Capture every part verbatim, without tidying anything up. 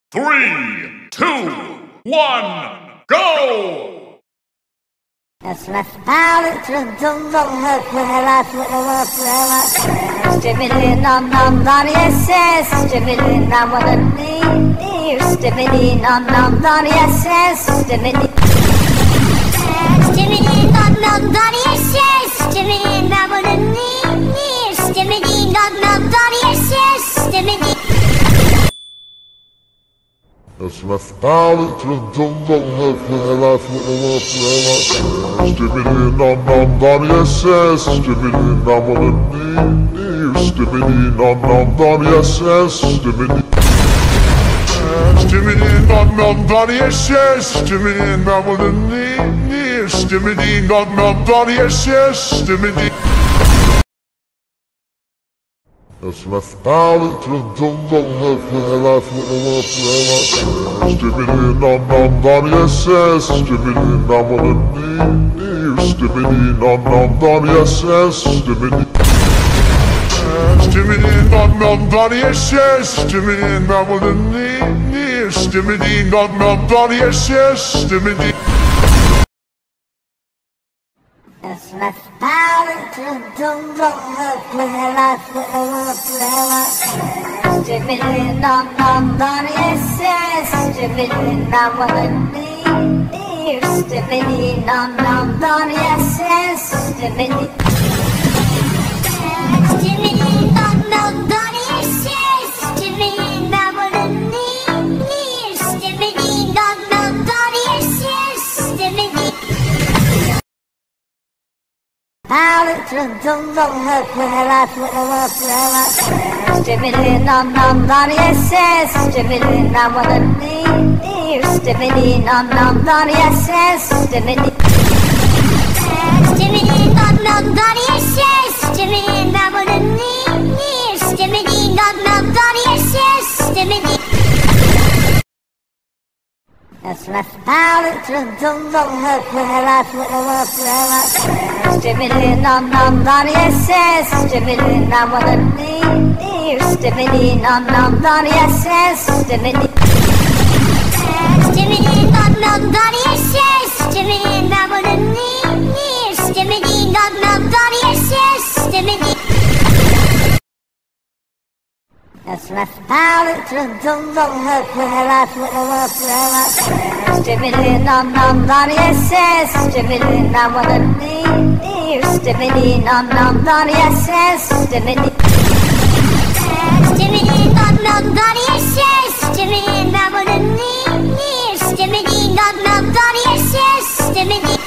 Three, two, one, go! Stimini nam nam dar yes, stimini nam what a need, stimini nam nam dar yes, stimini. Stimini nam nam dar yes, stimini nam what a need, stimini nam nam dar yes, stimini. Stimini nam nam dar yes, stimini nam what a need, stimini nam nam dar yes, stimini. Stimini nam nam dar yes, stimini nam what a need, stimini nam nam dar yes, stimini. Stimini nam nam dar yes, stimini nam what a need, stimini nam nam dar yes, stimini. Stimini nam nam dar yes, stimini nam what a need, stimini nam nam dar yes, stimini. Stimini nam nam dar yes, stimini nam what a need, stimini nam nam dar yes, stimini. Stimini nam nam dar yes, stimini nam what a need, stimini nam nam dar yes, stimini. Stimini nam nam dar yes, stimini nam what a need, stimini nam nam dar yes, stimini. Stimini nam nam dar yes, stimini nam what a need, stimini nam nam dar yes, stimini. Stimini nam nam dar yes, stimini nam what a need, stimini nam nam dar yes, stimini. Stimini nam nam dar yes, stimini nam what a need, stimini nam nam dar yes, stimini. Stimini nam nam dar yes, stimini nam what a need, stimini nam nam dar yes, stimini. Stimini nam nam dar yes, stimini nam what a need, stimini nam nam dar yes, stimini.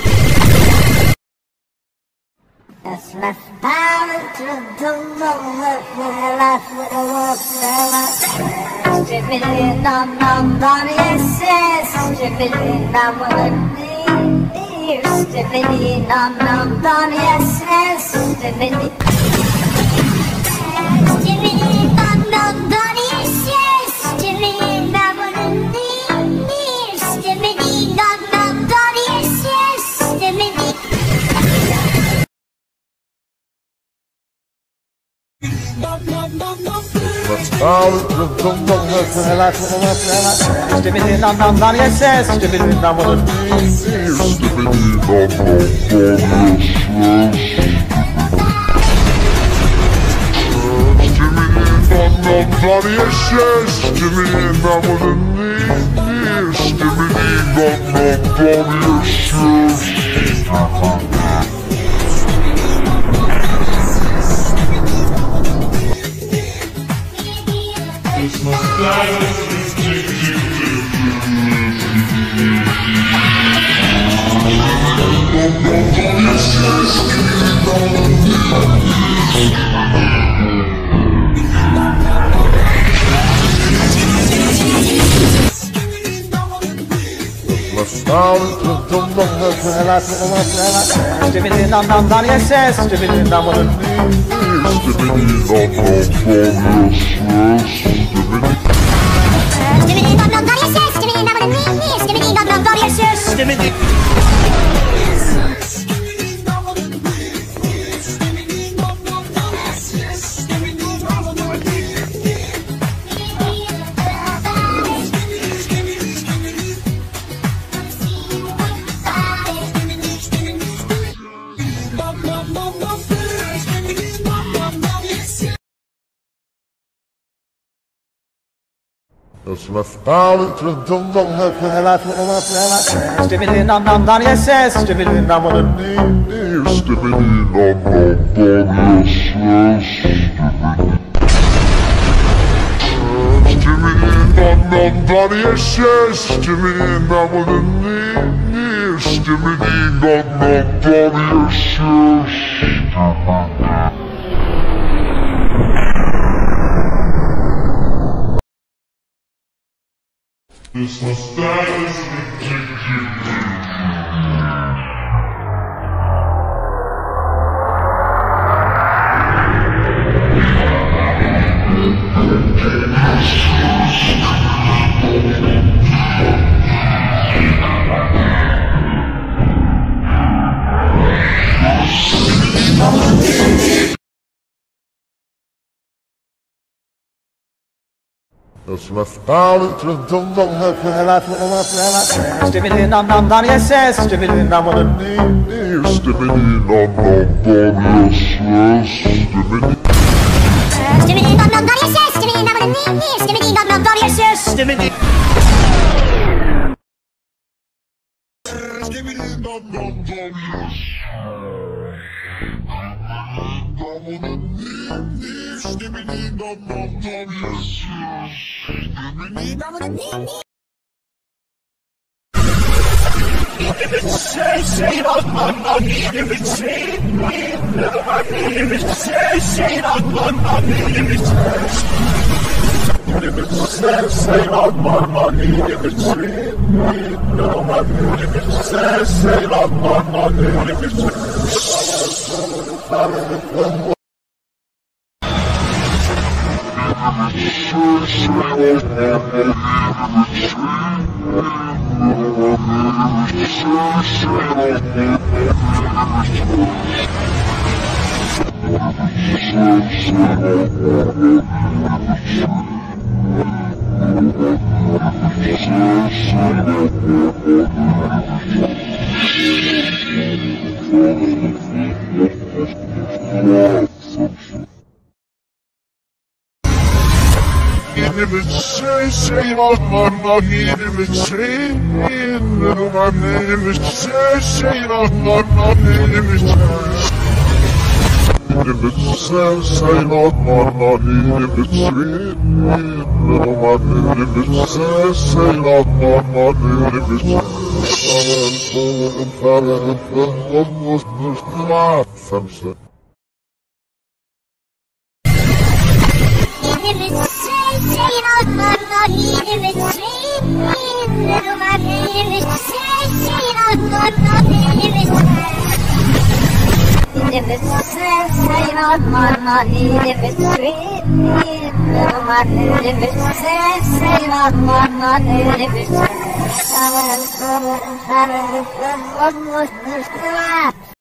Stimini nam nam dar yes, stimini nam what a need, stimini nam nam dar yes, stimini. Stimini nam nam dar yes, stimini nam what a need, stimini nam nam dar yes, stimini. Stimini nam nam dar yes, stimini nam what a need, Stimini nam nam dar yes, stimini nam what a need, stimini nam nam dar yes. Stimini nam nam dar yes, stimini nam what a need, Stimini nam nam dar yes, Stimini nam nam dar yes, stimini nam what a need, stimini nam nam dar yes, stimini. Stimini nam nam dan yes, stimini nam on This was that is ridiculous. Stimini nam nam dan yes, stimini nam on Stimini nam nam dan yes, stimini nam on Stimini nam nam dan yes, stimini If it's sad, say not my money. If it's sweet, little money. If it's sad, say not my money. If it's sad, I want to